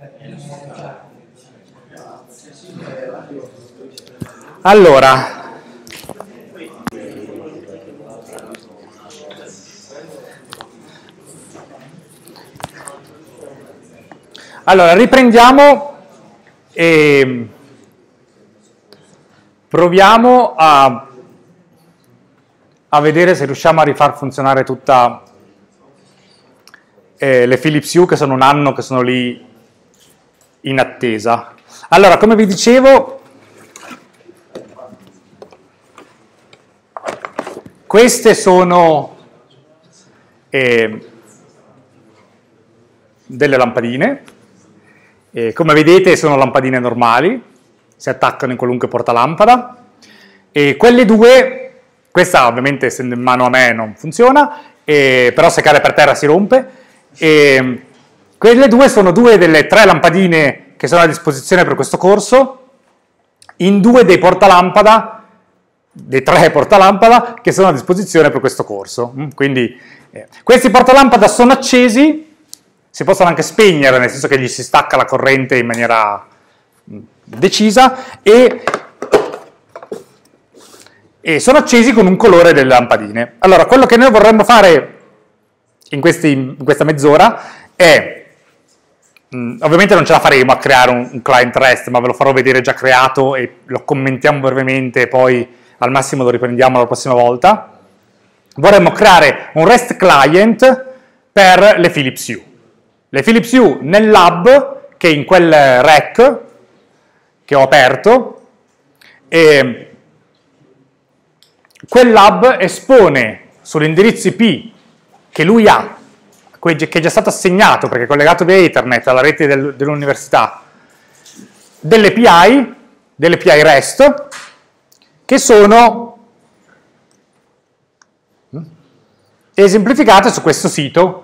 Allora, riprendiamo e proviamo a vedere se riusciamo a rifar funzionare tutta le Philips Hue che sono un anno che sono lì in attesa. Allora, come vi dicevo, queste sono delle lampadine. Come vedete sono lampadine normali, si attaccano in qualunque portalampada. E quelle due, questa ovviamente essendo in mano a me non funziona, però se cade per terra si rompe. Quelle due sono due delle 3 lampadine che sono a disposizione per questo corso, in 2 dei portalampada, dei 3 portalampada che sono a disposizione per questo corso. Quindi questi portalampada sono accesi, si possono anche spegnere, nel senso che gli si stacca la corrente in maniera decisa, e sono accesi con un colore delle lampadine. Allora, quello che noi vorremmo fare in questa mezz'ora è, ovviamente non ce la faremo a creare un client REST, ma ve lo farò vedere già creato e lo commentiamo brevemente e poi al massimo lo riprendiamo la prossima volta. Vorremmo creare un REST client per le Philips Hue. Le Philips Hue nel lab, che è in quel rec che ho aperto, e quel lab espone sull'indirizzo IP che lui ha, che è già stato assegnato perché è collegato via Ethernet alla rete dell'università, delle API REST, che sono esemplificate su questo sito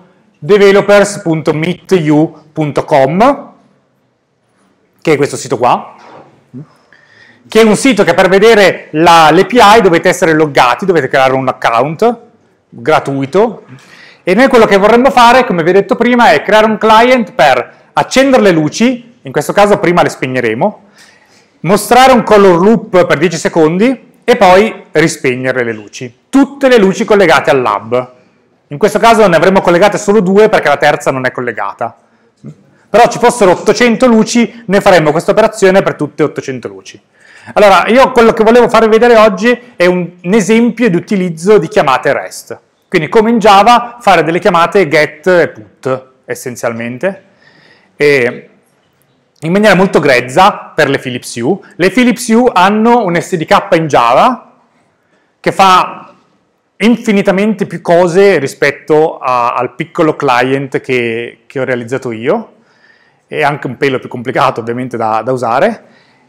developers.meetyou.com, che è questo sito qua, che è un sito che per vedere l'API dovete essere loggati, dovete creare un account gratuito, e noi quello che vorremmo fare, come vi ho detto prima, è creare un client per accendere le luci, in questo caso prima le spegneremo, mostrare un color loop per 10 secondi e poi rispegnere le luci, tutte le luci collegate al lab. In questo caso ne avremmo collegate solo 2 perché la terza non è collegata. Però ci fossero 800 luci, noi faremmo questa operazione per tutte 800 luci. Allora, io quello che volevo farvi vedere oggi è un esempio di utilizzo di chiamate REST. Quindi come in Java fare delle chiamate get e put, essenzialmente, e in maniera molto grezza per le Philips Hue. Le Philips Hue hanno un SDK in Java che fa infinitamente più cose rispetto al piccolo client che ho realizzato io, è anche un pelo più complicato ovviamente da usare,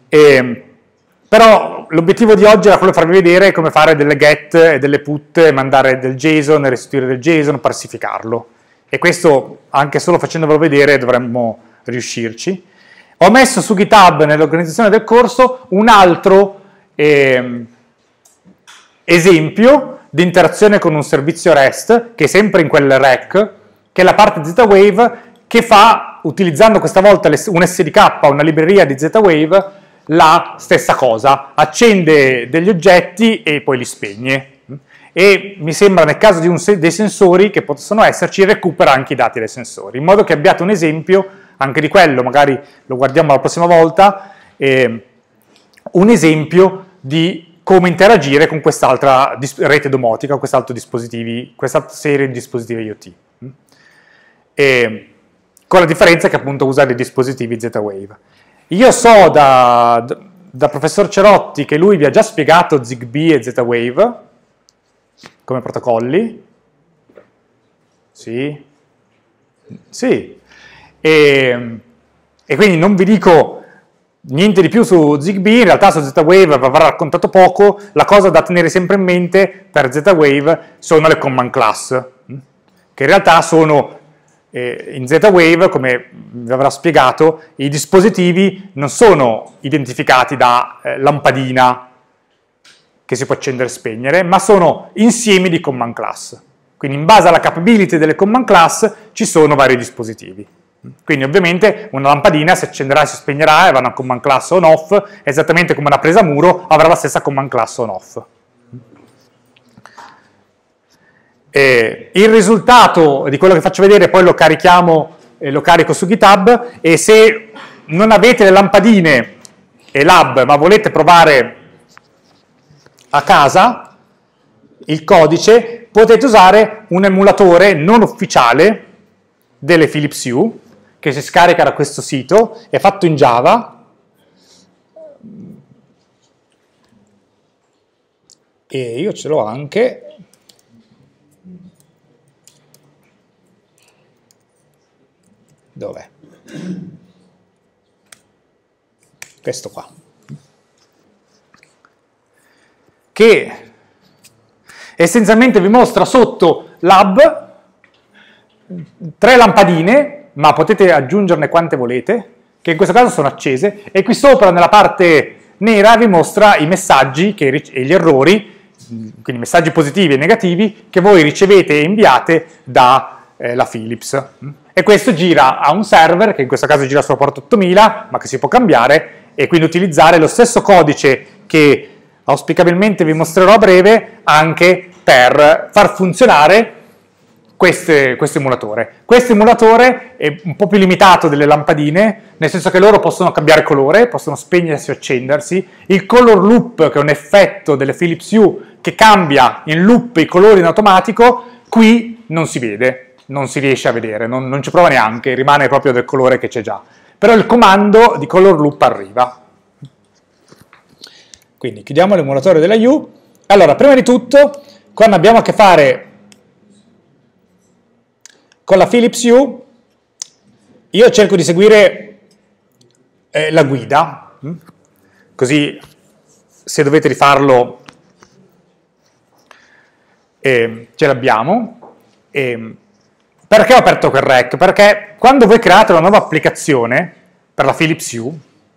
però l'obiettivo di oggi era quello di farvi vedere come fare delle get e delle put, mandare del JSON, restituire del JSON, parsificarlo, e questo anche solo facendovelo vedere dovremmo riuscirci. Ho messo su GitHub nell'organizzazione del corso un altro esempio di interazione con un servizio REST, che è sempre in quel rec, che è la parte Z-Wave, che fa, utilizzando questa volta un SDK, una libreria di Z-Wave, la stessa cosa, accende degli oggetti e poi li spegne. E mi sembra nel caso di dei sensori che possono esserci, recupera anche i dati dei sensori, in modo che abbiate un esempio anche di quello, magari lo guardiamo la prossima volta, un esempio di come interagire con quest'altra rete domotica, quest'altra serie di dispositivi IoT. Con la differenza che appunto usa dei dispositivi Z-Wave. Io so da professor Cerotti che lui vi ha già spiegato Zigbee e Z-Wave come protocolli. Sì. Sì. E quindi non vi dico niente di più su Zigbee, in realtà su Z-Wave vi avrà raccontato poco. La cosa da tenere sempre in mente per Z-Wave sono le command class, che in realtà sono in Z-Wave, come vi avrà spiegato, i dispositivi non sono identificati da lampadina che si può accendere e spegnere, ma sono insiemi di command class. Quindi in base alla capability delle command class ci sono vari dispositivi. Quindi ovviamente una lampadina si accenderà e si spegnerà e avrà una command class on off, esattamente come una presa a muro avrà la stessa command class on off. Il risultato di quello che faccio vedere poi lo carichiamo e lo carico su GitHub, e se non avete le lampadine e l'hub ma volete provare a casa il codice, potete usare un emulatore non ufficiale delle Philips Hue che si scarica da questo sito, è fatto in Java e io ce l'ho anche. Dov'è? Questo qua. Che essenzialmente vi mostra sotto l'hub 3 lampadine, ma potete aggiungerne quante volete, che in questo caso sono accese, e qui sopra nella parte nera vi mostra i messaggi e gli errori, quindi messaggi positivi e negativi, che voi ricevete e inviate dalla Philips. E questo gira a un server, che in questo caso gira sulla porta 8000, ma che si può cambiare, e quindi utilizzare lo stesso codice che auspicabilmente vi mostrerò a breve anche per far funzionare questo emulatore. Questo emulatore è un po' più limitato delle lampadine, nel senso che loro possono cambiare colore, possono spegnersi o accendersi. Il color loop, che è un effetto delle Philips Hue che cambia in loop i colori in automatico, qui non si vede, non si riesce a vedere, non ci prova neanche, rimane proprio del colore che c'è già. Però il comando di color loop arriva. Quindi chiudiamo l'emulatore della Hue. Allora, prima di tutto, quando abbiamo a che fare con la Philips Hue, io cerco di seguire la guida, così se dovete rifarlo ce l'abbiamo. Perché ho aperto quel rec? Perché quando voi create una nuova applicazione per la Philips Hue,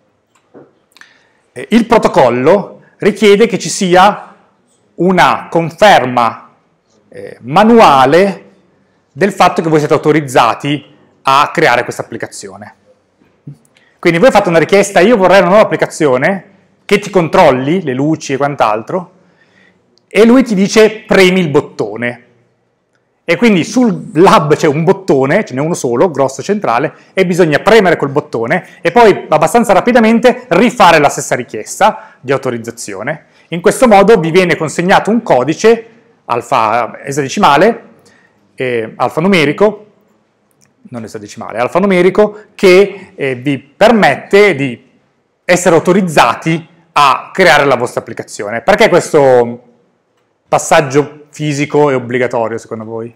il protocollo richiede che ci sia una conferma manuale del fatto che voi siete autorizzati a creare questa applicazione. Quindi voi fate una richiesta, io vorrei una nuova applicazione che ti controlli le luci e quant'altro, e lui ti dice premi il bottone. E quindi sul lab c'è un bottone, ce n'è uno solo, grosso, centrale, e bisogna premere quel bottone e poi abbastanza rapidamente rifare la stessa richiesta di autorizzazione. In questo modo vi viene consegnato un codice esadecimale, alfanumerico, non esadecimale, alfanumerico, che vi permette di essere autorizzati a creare la vostra applicazione. Perché questo passaggio fisico è obbligatorio secondo voi?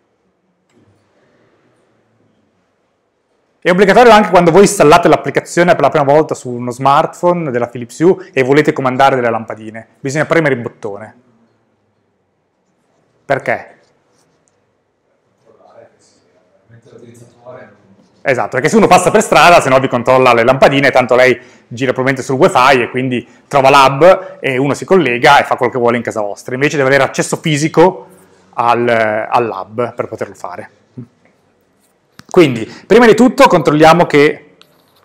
È obbligatorio anche quando voi installate l'applicazione per la prima volta su uno smartphone della Philips Hue e volete comandare delle lampadine. Bisogna premere il bottone. Perché? Esatto, perché se uno passa per strada, se no vi controlla le lampadine, tanto lei gira probabilmente sul wifi e quindi trova l'hub e uno si collega e fa quello che vuole in casa vostra. Invece deve avere accesso fisico all'hub per poterlo fare. Quindi, prima di tutto controlliamo che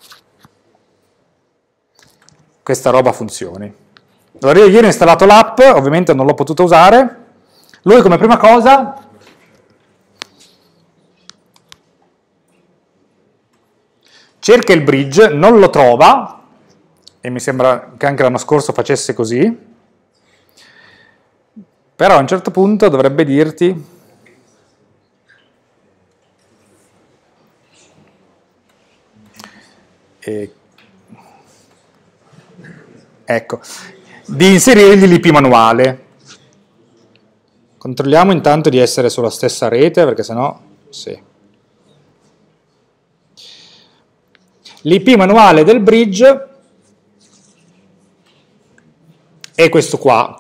questa roba funzioni. Allora io ieri ho installato l'app, ovviamente non l'ho potuta usare. Lui come prima cosa cerca il bridge, non lo trova, e mi sembra che anche l'anno scorso facesse così, però a un certo punto dovrebbe dirti ecco, di inserirgli l'IP manuale. Controlliamo intanto di essere sulla stessa rete, perché sennò sì. L'IP manuale del bridge è questo qua,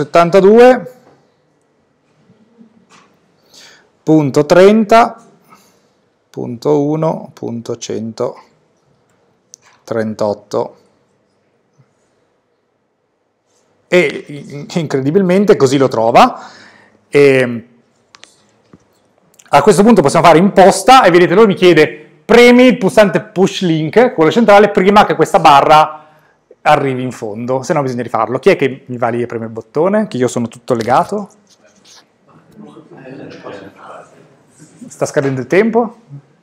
172.30.1.138 e incredibilmente così lo trova. E a questo punto possiamo fare imposta e vedete, lui mi chiede premi il pulsante push link, quello centrale, prima che questa barra arrivi in fondo, se no bisogna rifarlo. Chi è che mi va lì e preme il bottone? Che io sono tutto legato? Sta scadendo il tempo?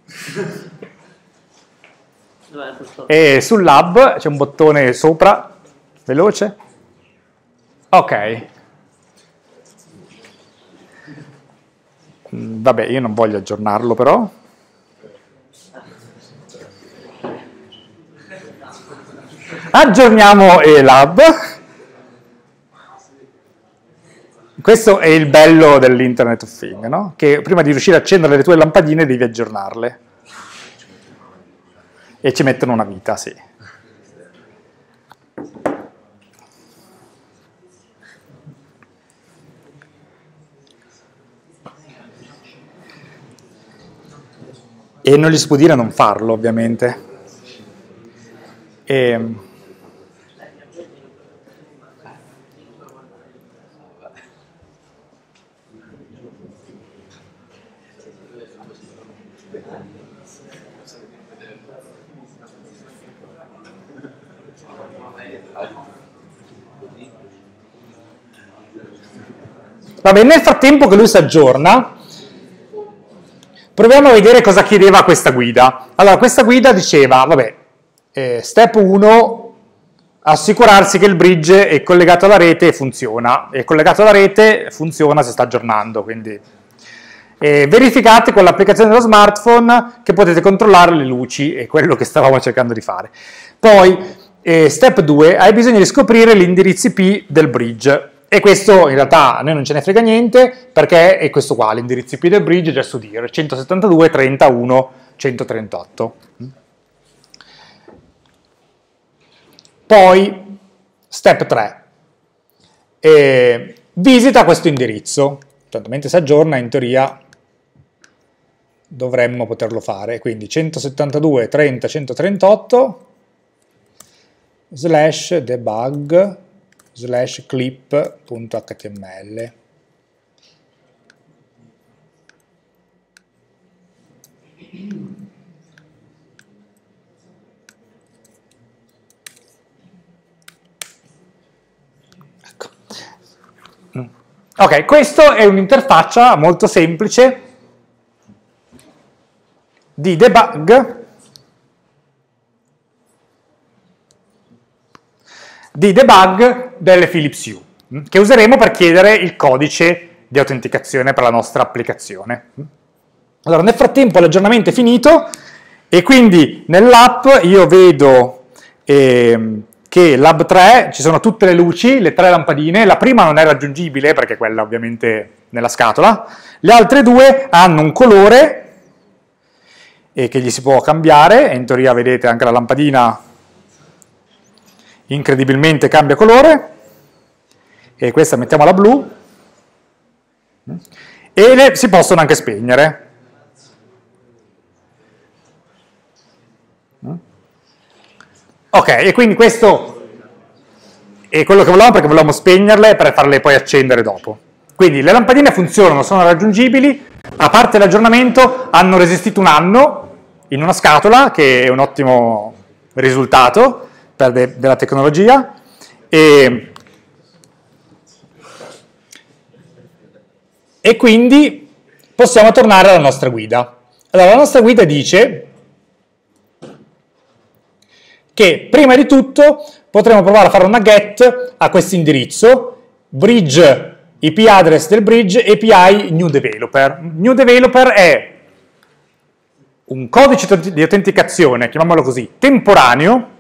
E sul lab c'è un bottone sopra, veloce. Ok. Vabbè, io non voglio aggiornarlo però. Aggiorniamo lab. Questo è il bello dell'Internet of Things, no? Che prima di riuscire a accendere le tue lampadine devi aggiornarle. E ci mettono una vita, sì. E non gli si può dire non farlo, ovviamente. Vabbè, nel frattempo che lui si aggiorna, proviamo a vedere cosa chiedeva questa guida. Allora, questa guida diceva, vabbè, step 1, assicurarsi che il bridge è collegato alla rete e funziona. È collegato alla rete, funziona se sta aggiornando, quindi verificate con l'applicazione dello smartphone che potete controllare le luci, è quello che stavamo cercando di fare. Poi, step 2, hai bisogno di scoprire l'indirizzo IP del bridge. E questo in realtà a noi non ce ne frega niente, perché è questo qua, l'indirizzo IP del bridge, just to dire, 172.31.138. Poi, step 3, visita questo indirizzo. Tanto mentre si aggiorna, in teoria dovremmo poterlo fare. Quindi 172.30.138/debug/clip.html. Ecco. Ok, questo è un'interfaccia molto semplice di debug delle Philips Hue, che useremo per chiedere il codice di autenticazione per la nostra applicazione. Allora, nel frattempo l'aggiornamento è finito e quindi nell'app io vedo che Lab 3 ci sono tutte le luci, le 3 lampadine, la prima non è raggiungibile perché quella ovviamente nella scatola, le altre 2 hanno un colore e che gli si può cambiare, e in teoria vedete anche la lampadina incredibilmente cambia colore, e questa mettiamola blu, e si possono anche spegnere. Ok, e quindi questo è quello che volevamo, perché volevamo spegnerle per farle poi accendere dopo. Quindi le lampadine funzionano, sono raggiungibili, a parte l'aggiornamento hanno resistito un anno in una scatola, che è un ottimo risultato della tecnologia, e quindi possiamo tornare alla nostra guida. Allora, la nostra guida dice che prima di tutto potremo provare a fare una get a questo indirizzo, bridge IP address del bridge, API new developer. New developer è un codice di autenticazione, chiamiamolo così, temporaneo,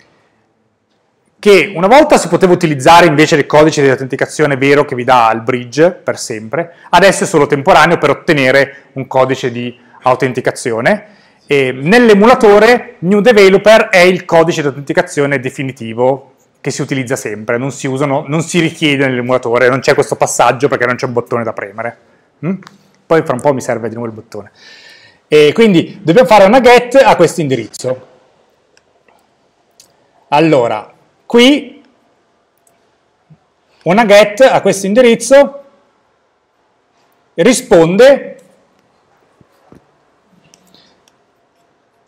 che una volta si poteva utilizzare invece del codice di autenticazione vero che vi dà il bridge per sempre, adesso è solo temporaneo per ottenere un codice di autenticazione. Nell'emulatore new developer è il codice di autenticazione definitivo che si utilizza sempre, non si richiede nell'emulatore, non c'è questo passaggio perché non c'è un bottone da premere. Poi fra un po' mi serve di nuovo il bottone. E quindi dobbiamo fare una get a questo indirizzo. Allora, qui una get a questo indirizzo risponde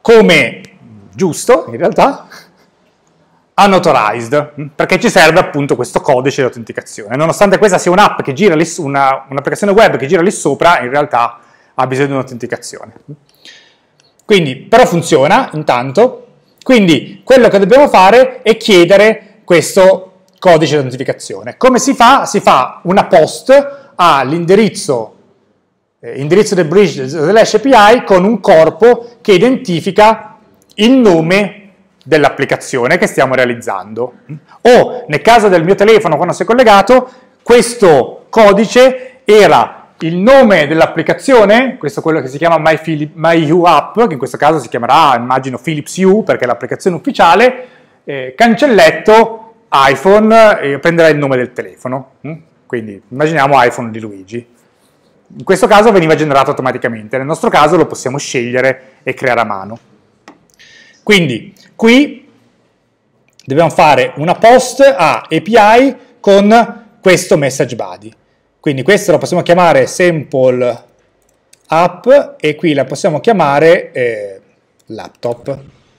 come giusto, in realtà, unauthorized, perché ci serve appunto questo codice di autenticazione. Nonostante questa sia un'app che gira lì, un'applicazione web che gira lì sopra, in realtà ha bisogno di un'autenticazione. Quindi, però funziona, intanto. Quindi, quello che dobbiamo fare è chiedere questo codice di autenticazione. Come si fa? Si fa una post all'indirizzo indirizzo del bridge /API con un corpo che identifica il nome dell'applicazione che stiamo realizzando. O, nel caso del mio telefono, quando si è collegato, questo codice era il nome dell'applicazione, questo è quello che si chiama MyUApp, che in questo caso si chiamerà, immagino, Philips Hue, perché è l'applicazione ufficiale, cancelletto iPhone, prenderà il nome del telefono. Quindi immaginiamo iPhone di Luigi. In questo caso veniva generato automaticamente, nel nostro caso lo possiamo scegliere e creare a mano. Quindi qui dobbiamo fare una post a API con questo message body. Quindi questo lo possiamo chiamare sample app e qui la possiamo chiamare laptop.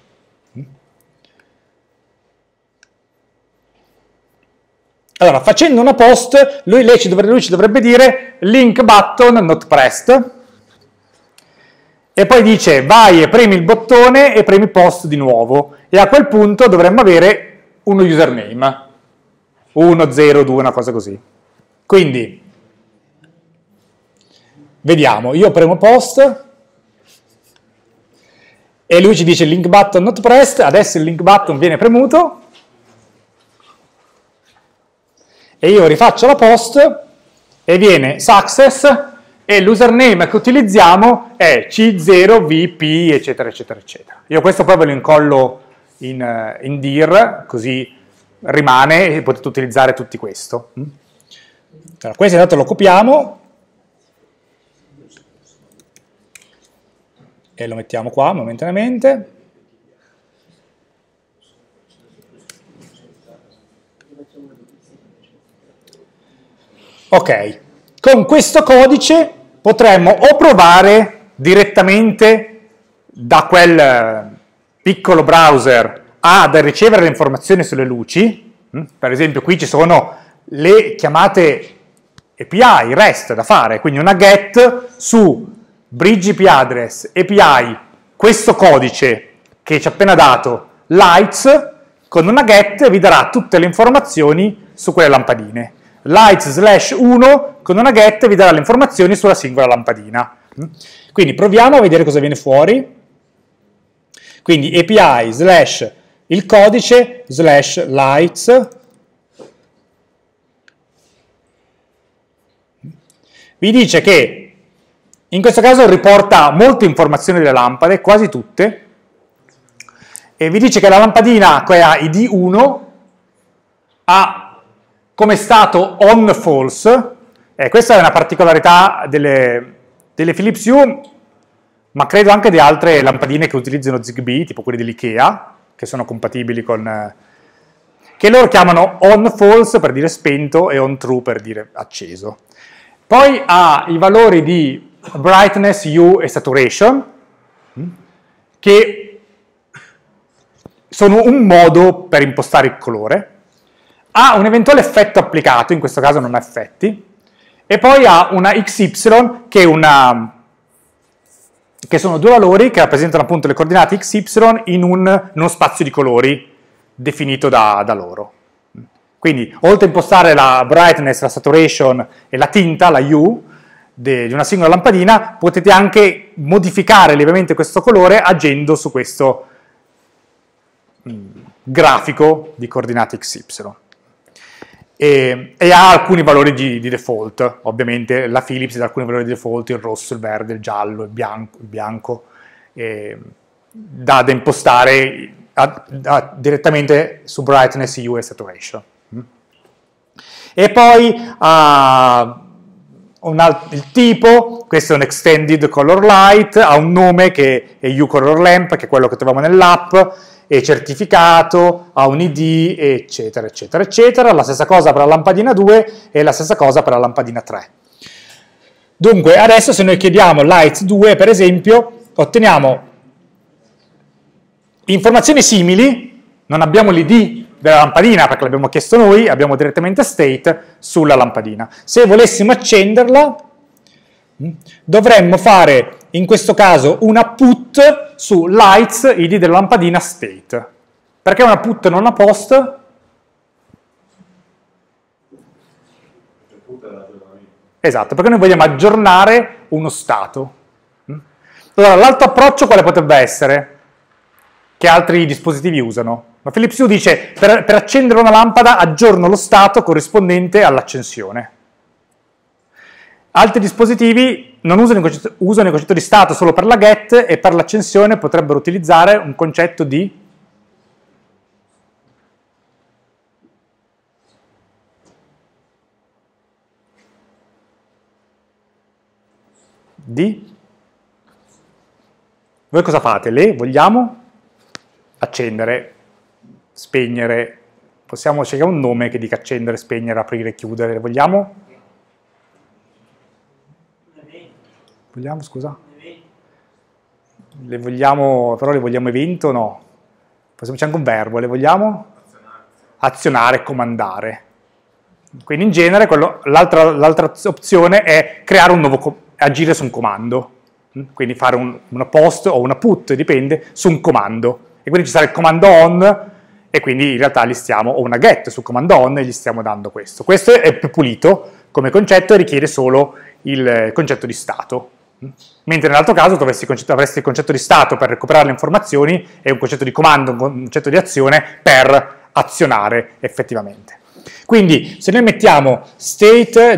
Allora, facendo una post, lui ci dovrebbe dire link button not pressed e poi dice vai e premi il bottone e premi post di nuovo e a quel punto dovremmo avere uno username 1, 0, 2, una cosa così. Quindi vediamo, io premo post e lui ci dice link button not pressed, adesso il link button viene premuto e io rifaccio la post e viene success e l'username che utilizziamo è C0VP eccetera eccetera eccetera. Io questo poi ve lo incollo in dir, così rimane e potete utilizzare tutti questo. Allora, questo intanto lo copiamo e lo mettiamo qua momentaneamente. Ok, con questo codice potremmo o provare direttamente da quel piccolo browser ad ricevere le informazioni sulle luci. Per esempio qui ci sono le chiamate API, REST da fare, quindi una get su bridge IP address, API, questo codice che ci ha appena dato, lights, con una get vi darà tutte le informazioni su quelle lampadine. Lights/1 con una get vi darà le informazioni sulla singola lampadina. Quindi proviamo a vedere cosa viene fuori. Quindi API / il codice / lights. Vi dice che in questo caso riporta molte informazioni delle lampade, quasi tutte, e vi dice che la lampadina che ha ID 1 ha come stato on false, questa è una particolarità delle Philips Hue, ma credo anche di altre lampadine che utilizzano Zigbee, tipo quelle dell'IKEA, che sono compatibili con... che loro chiamano on false per dire spento e on true per dire acceso. Poi ha i valori di brightness, hue e saturation, che sono un modo per impostare il colore. Ha un eventuale effetto applicato, in questo caso non ha effetti, e poi ha una XY che sono due valori che rappresentano appunto le coordinate XY in uno spazio di colori definito da loro. Quindi, oltre a impostare la brightness, la saturation e la tinta, la hue, di una singola lampadina, potete anche modificare lievemente questo colore agendo su questo grafico di coordinate XY. E ha alcuni valori di default, ovviamente la Philips ha alcuni valori di default, il rosso, il verde, il giallo, il bianco da impostare direttamente su brightness, hue e saturation. E poi il tipo, questo è un extended color light, ha un nome che è uColor Lamp, che è quello che troviamo nell'app, è certificato, ha un ID, eccetera, eccetera, eccetera. La stessa cosa per la lampadina 2 e la stessa cosa per la lampadina 3. Dunque, adesso se noi chiediamo Lights 2, per esempio, otteniamo Informazioni simili, non abbiamo l'id della lampadina perché l'abbiamo chiesto noi, abbiamo direttamente state sulla lampadina. Se volessimo accenderla, dovremmo fare in questo caso una put su lights id della lampadina state. Perché una put e non una post? Esatto, perché noi vogliamo aggiornare uno stato. Allora, l'altro approccio quale potrebbe essere? Che altri dispositivi usano? Ma Philips Hue dice, per accendere una lampada aggiorno lo stato corrispondente all'accensione. Altri dispositivi non usano il concetto di stato solo per la get e per l'accensione potrebbero utilizzare un concetto di voi cosa fate? Le vogliamo accendere, spegnere, possiamo scegliere un nome che dica accendere, spegnere, aprire, chiudere, le vogliamo? Vogliamo, scusa? Le vogliamo, però le vogliamo evento o no? C'è anche un verbo, le vogliamo? Azionare, comandare. Quindi in genere l'altra opzione è creare un nuovo, agire su un comando. Quindi fare una post o una put, dipende, su un comando. E quindi ci sarà il comando on e quindi in realtà gli stiamo, o una get sul comando on e gli stiamo dando questo. Questo è più pulito come concetto e richiede solo il concetto di stato. Mentre nell'altro caso tu avresti il concetto di stato per recuperare le informazioni e un concetto di comando, un concetto di azione per azionare effettivamente. Quindi se noi mettiamo state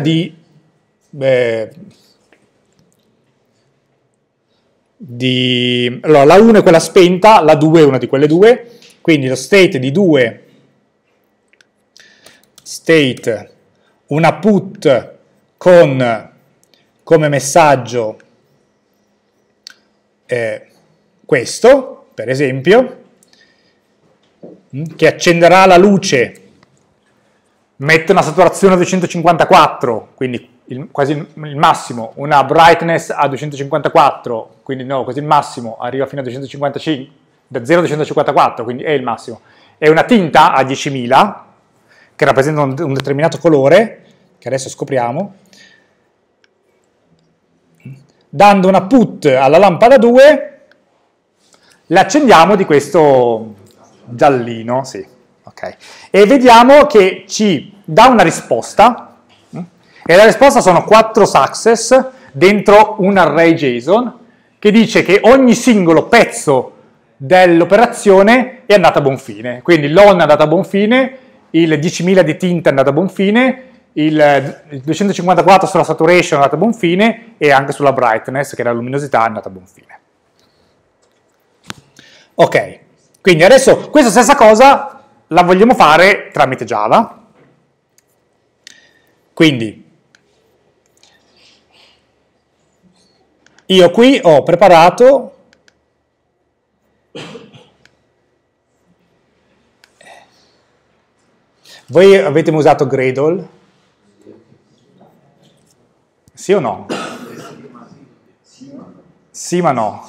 allora la 1 è quella spenta, la 2 è una di quelle due, quindi lo state di 2, state, una put con come messaggio questo, per esempio, che accenderà la luce, mette una saturazione a 254, quindi quasi il massimo, una brightness a 254, quindi no, quasi il massimo, arriva fino a 255, da 0 a 254, quindi è il massimo, e una tinta a 10.000, che rappresenta un determinato colore, che adesso scopriamo, dando una put alla lampada 2, la accendiamo di questo giallino, sì, ok, e vediamo che ci dà una risposta, e la risposta sono 4 success dentro un array JSON che dice che ogni singolo pezzo dell'operazione è andata a buon fine. Quindi l'on è andata a buon fine, il 10.000 di tinta è andato a buon fine, il 254 sulla saturation è andato a buon fine e anche sulla brightness, che è la luminosità, è andata a buon fine. Ok, quindi adesso questa stessa cosa la vogliamo fare tramite Java. Quindi io qui ho preparato voi avete mai usato Gradle? Sì o no? Sì ma no.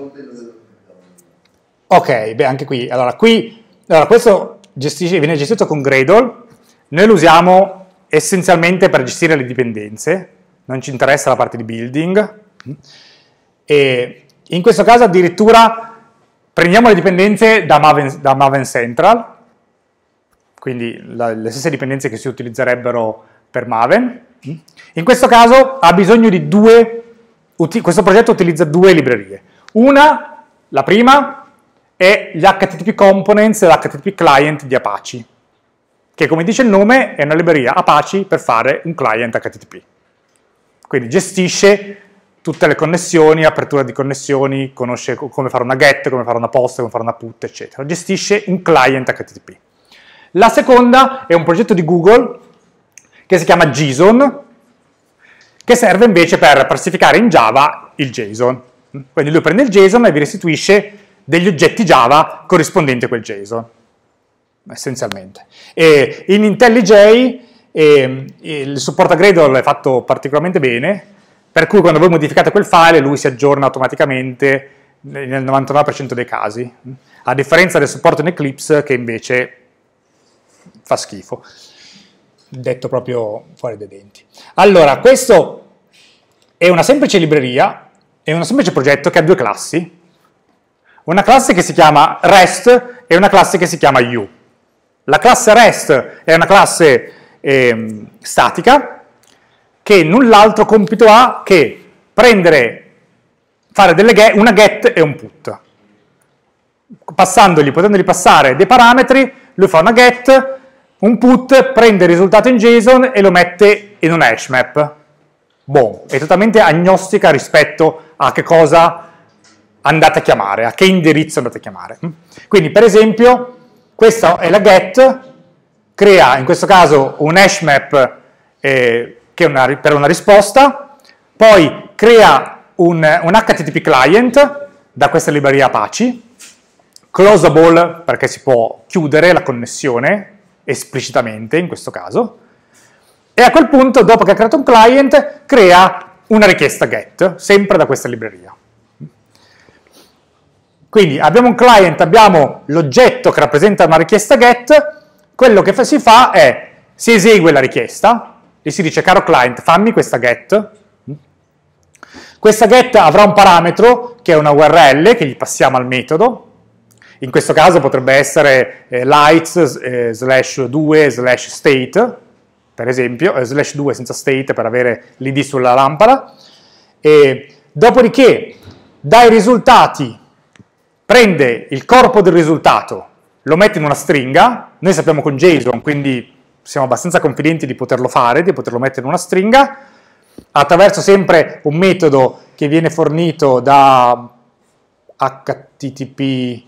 Ok, beh anche qui. Allora questo viene gestito con Gradle, noi lo usiamo essenzialmente per gestire le dipendenze, non ci interessa la parte di building. E in questo caso addirittura prendiamo le dipendenze da Maven Central, quindi le stesse dipendenze che si utilizzerebbero per Maven. In questo caso ha bisogno di questo progetto utilizza due librerie. La prima, è gli HTTP components e l'HTTP client di Apache, che come dice il nome è una libreria Apache per fare un client HTTP. Quindi gestisce tutte le connessioni, apertura di connessioni, conosce come fare una get, come fare una post, come fare una put, eccetera. Gestisce un client HTTP. La seconda è un progetto di Google che si chiama JSON, che serve invece per classificare in Java il JSON. Quindi lui prende il JSON e vi restituisce degli oggetti Java corrispondenti a quel JSON, essenzialmente. E in IntelliJ il supporto a Gradle è fatto particolarmente bene, per cui quando voi modificate quel file lui si aggiorna automaticamente nel 99% dei casi. a differenza del supporto in Eclipse che invece fa schifo, detto proprio fuori dai denti. Allora, questo è una semplice libreria, è un semplice progetto che ha due classi, una classe che si chiama REST e una classe che si chiama U. La classe REST è una classe statica che null'altro compito ha che fare una get e un put. Potendogli passare dei parametri, lui fa una get, un put, prende il risultato in JSON e lo mette in un hash map. Boh, è totalmente agnostica rispetto a che cosa andate a chiamare, a che indirizzo andate a chiamare. Quindi, per esempio, questa è la get, crea in questo caso un hash map per una risposta, poi crea un HTTP client da questa libreria Apache, closable perché si può chiudere la connessione esplicitamente in questo caso, e a quel punto, dopo che ha creato un client, crea una richiesta get, sempre da questa libreria. Quindi abbiamo un client, abbiamo l'oggetto che rappresenta una richiesta get, quello che si fa è, si esegue la richiesta, e si dice, caro client, fammi questa get. Questa get avrà un parametro, che è una URL, che gli passiamo al metodo. In questo caso potrebbe essere lights/2/state, per esempio, /2 senza state per avere l'id sulla lampada. E dopodiché, dai risultati, prende il corpo del risultato, lo mette in una stringa, noi sappiamo con JSON, quindi siamo abbastanza confidenti di poterlo fare, di poterlo mettere in una stringa, attraverso sempre un metodo che viene fornito da HTTP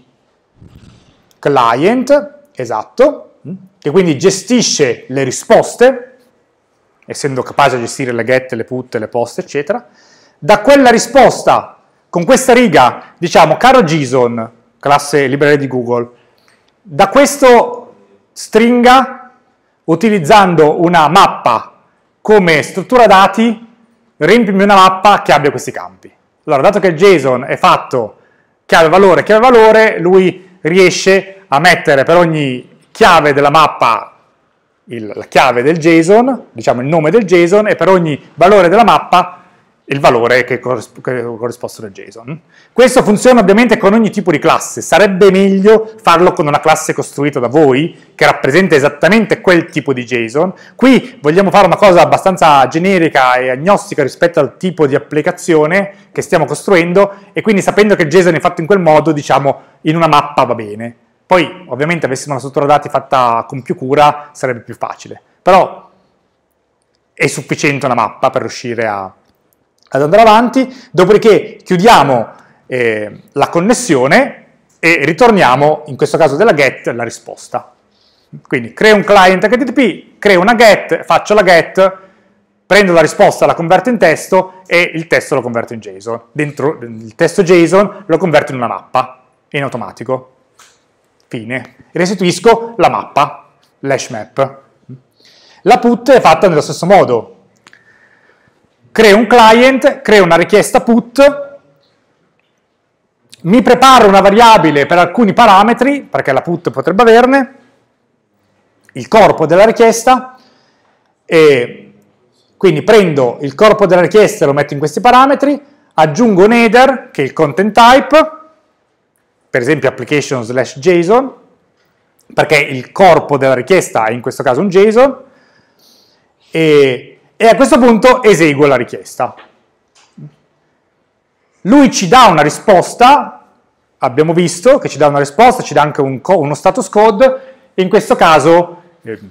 client, esatto, che quindi gestisce le risposte, essendo capace di gestire le get, le put, le post, eccetera. Da quella risposta, con questa riga, diciamo, caro JSON, classe libreria di Google, da questo stringa, utilizzando una mappa come struttura dati, riempimi una mappa che abbia questi campi. Allora, dato che il JSON è fatto chiave valore, lui riesce a mettere per ogni chiave della mappa la chiave del JSON, diciamo il nome del JSON, e per ogni valore della mappa il valore che corrisposto nel JSON. Questo funziona ovviamente con ogni tipo di classe, sarebbe meglio farlo con una classe costruita da voi, che rappresenta esattamente quel tipo di JSON. Qui vogliamo fare una cosa abbastanza generica e agnostica rispetto al tipo di applicazione che stiamo costruendo, e quindi sapendo che il JSON è fatto in quel modo, diciamo, in una mappa va bene. Poi, ovviamente, avessimo una struttura dati fatta con più cura, sarebbe più facile. Però è sufficiente una mappa per riuscire ad andare avanti, dopodiché chiudiamo la connessione e ritorniamo, in questo caso della get, la risposta. Quindi creo un client HTTP, creo una get, faccio la get, prendo la risposta, la converto in testo e il testo lo converto in JSON. Dentro il testo JSON lo converto in una mappa, in automatico. Fine. Restituisco la mappa, l'hash map. La put è fatta nello stesso modo. Creo un client, creo una richiesta put, mi preparo una variabile per alcuni parametri, perché la put potrebbe averne, il corpo della richiesta, e quindi prendo il corpo della richiesta e lo metto in questi parametri, aggiungo un header, che è il content type, per esempio application/JSON, perché il corpo della richiesta è in questo caso un JSON, e a questo punto eseguo la richiesta. Lui ci dà una risposta, abbiamo visto che ci dà una risposta, ci dà anche uno status code, e in questo caso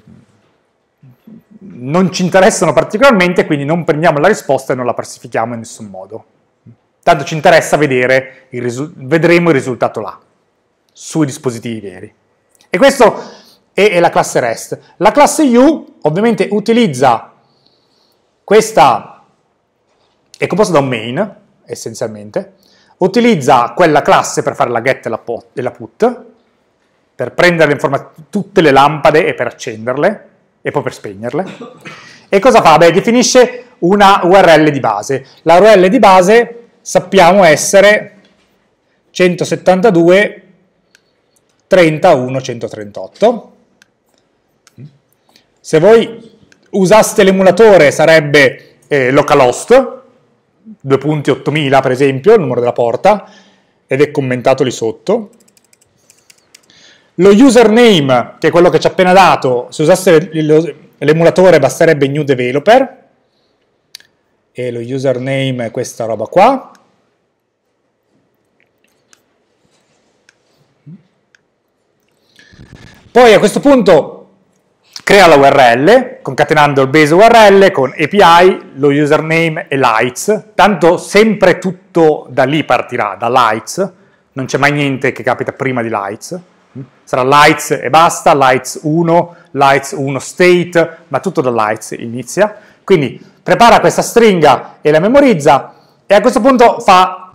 non ci interessano particolarmente, quindi non prendiamo la risposta e non la pacifichiamo in nessun modo. Tanto ci interessa vedere, vedremo il risultato là, sui dispositivi veri. E questo è la classe REST. La classe U ovviamente utilizza questa, è composta da un main, essenzialmente, utilizza quella classe per fare la get e la put, per prendere tutte le lampade e per accenderle, e poi per spegnerle. E cosa fa? Beh, definisce una URL di base. La URL di base sappiamo essere 172 30.1.138. Se voi usaste l'emulatore sarebbe localhost, 2.8000 per esempio, il numero della porta, ed è commentato lì sotto. Lo username, che è quello che ci ha appena dato, se usasse l'emulatore basterebbe new developer, e lo username è questa roba qua. Poi a questo punto crea la URL, concatenando il base URL con API, lo username e lights, tanto sempre tutto da lì partirà, da lights, non c'è mai niente che capita prima di lights, sarà lights e basta, lights 1 state, ma tutto da lights inizia, quindi prepara questa stringa e la memorizza, e a questo punto fa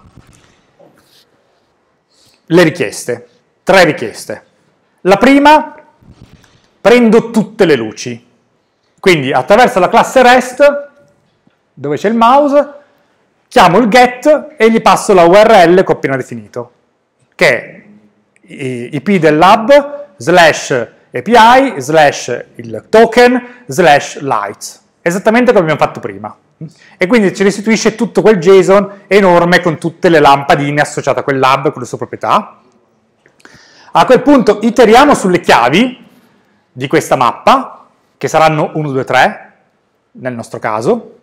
le richieste, 3 richieste. La prima, prendo tutte le luci, quindi attraverso la classe REST, dove c'è il mouse, chiamo il get e gli passo la URL che ho appena definito, che è IP del lab, /API, il token, /lights, esattamente come abbiamo fatto prima. E quindi ci restituisce tutto quel JSON enorme con tutte le lampadine associate a quel lab con le sue proprietà. A quel punto iteriamo sulle chiavi di questa mappa, che saranno 1, 2, 3, nel nostro caso,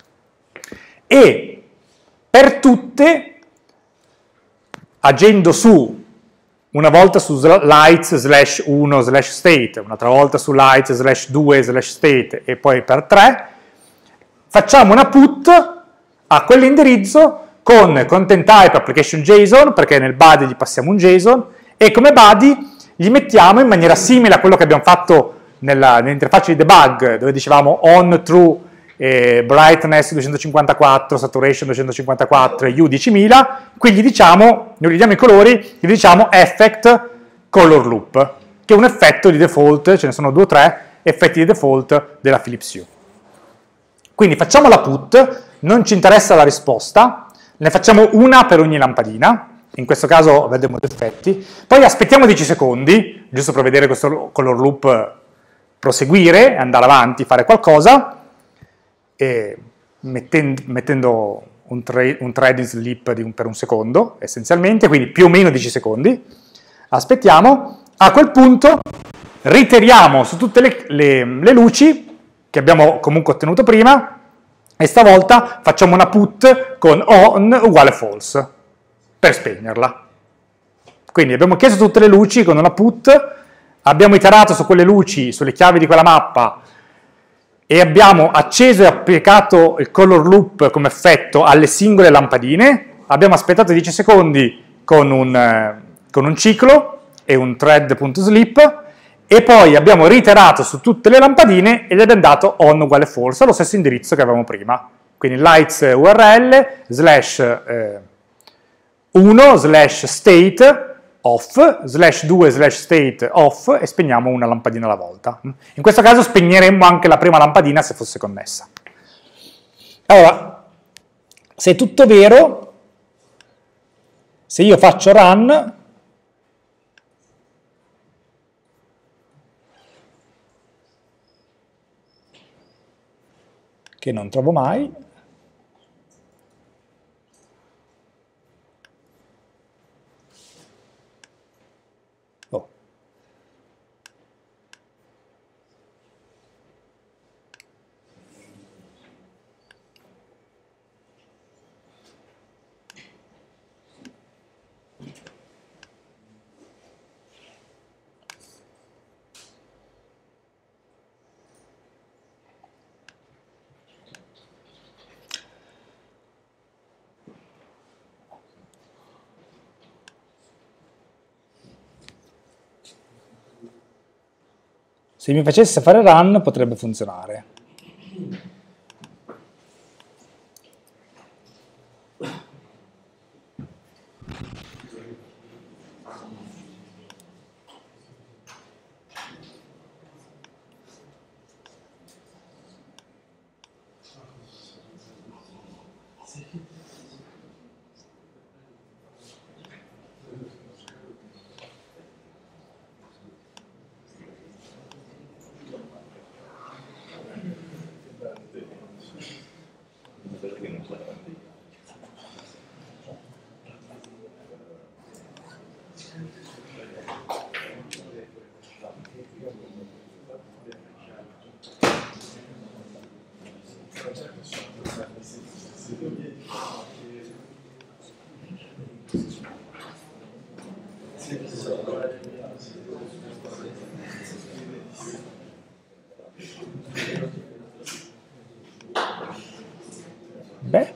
e per tutte, agendo su, una volta su lights /1 state, un'altra volta su lights /2 state, e poi per 3, facciamo una put a quell'indirizzo con content type application JSON, perché nel body gli passiamo un JSON, e come body gli mettiamo in maniera simile a quello che abbiamo fatto nell'interfaccia di debug, dove dicevamo on, true, brightness 254, saturation 254 e hue 10.000, qui gli diciamo, non gli diamo i colori, gli diciamo effect color loop, che è un effetto di default, ce ne sono 2 o 3 effetti di default della Philips Hue. Quindi facciamo la put, non ci interessa la risposta, ne facciamo una per ogni lampadina, in questo caso vedremo gli effetti, poi aspettiamo 10 secondi, giusto per vedere questo color loop proseguire, andare avanti, fare qualcosa, e mettendo un thread in sleep per un secondo, essenzialmente, quindi più o meno 10 secondi, aspettiamo, a quel punto reiteriamo su tutte le luci che abbiamo comunque ottenuto prima, e stavolta facciamo una put con on uguale false, per spegnerla. Quindi abbiamo chiesto tutte le luci con una put, abbiamo iterato su quelle luci, sulle chiavi di quella mappa, e abbiamo acceso e applicato il color loop come effetto alle singole lampadine, abbiamo aspettato 10 secondi con un ciclo e un thread.sleep, e poi abbiamo reiterato su tutte le lampadine e gli abbiamo dato on uguale false, allo stesso indirizzo che avevamo prima. Quindi lights URL /1 state off /2 state off, e spegniamo una lampadina alla volta. In questo caso spegneremmo anche la prima lampadina se fosse connessa. Allora, se è tutto vero, se io faccio run, che non trovo mai, se mi facesse fare run potrebbe funzionare. Beh.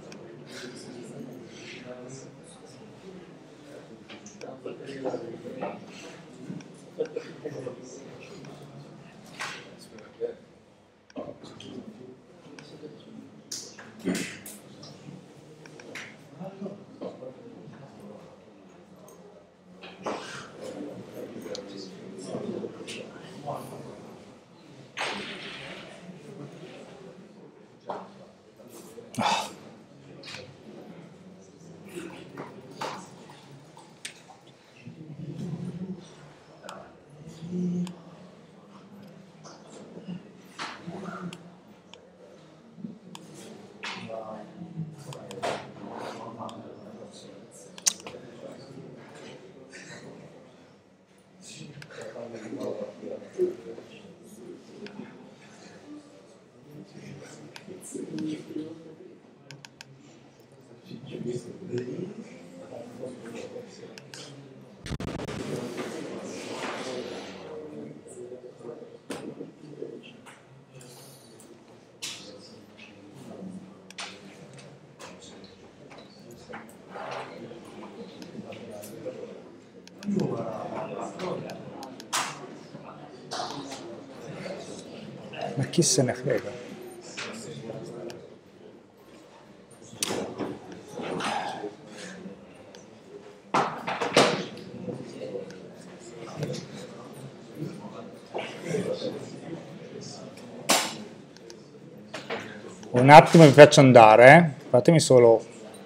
Ma chi se ne frega? Un attimo vi faccio andare, fatemi solo...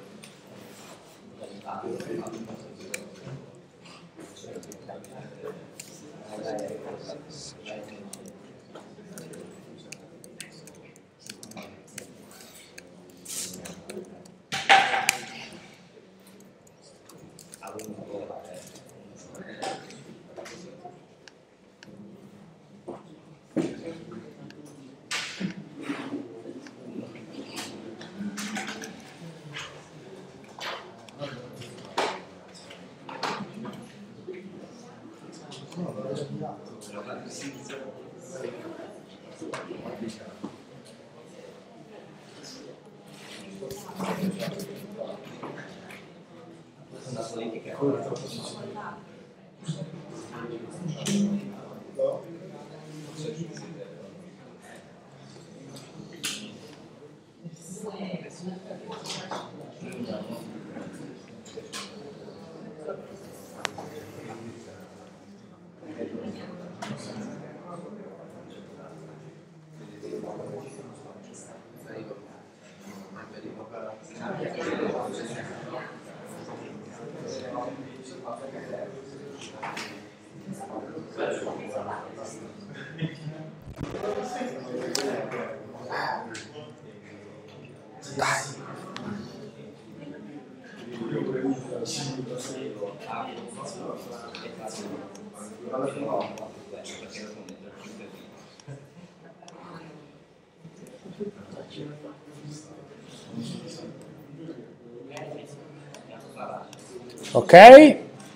Ok?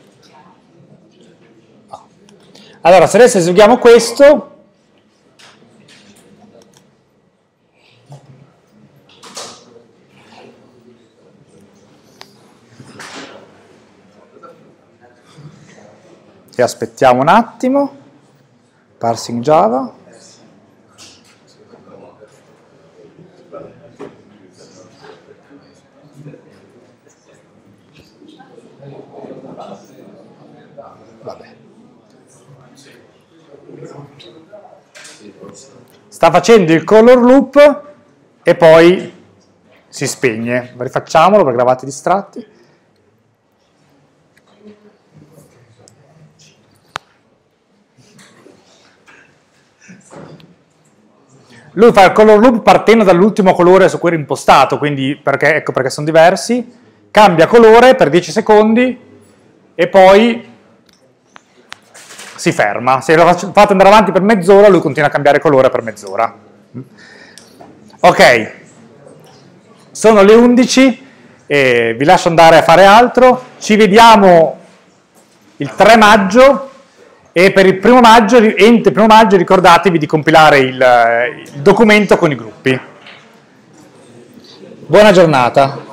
Allora, se adesso eseguiamo questo, e aspettiamo un attimo, parsing Java. Vabbè. Sta facendo il color loop e poi si spegne. Rifacciamolo perché eravate distratti. Lui fa il color loop partendo dall'ultimo colore su cui era impostato, quindi ecco perché sono diversi, cambia colore per 10 secondi e poi si ferma. Se lo fate andare avanti per mezz'ora, lui continua a cambiare colore per mezz'ora. Ok, sono le 11, vi lascio andare a fare altro, ci vediamo il 3 maggio e per il primo maggio ricordatevi di compilare il documento con i gruppi. Buona giornata.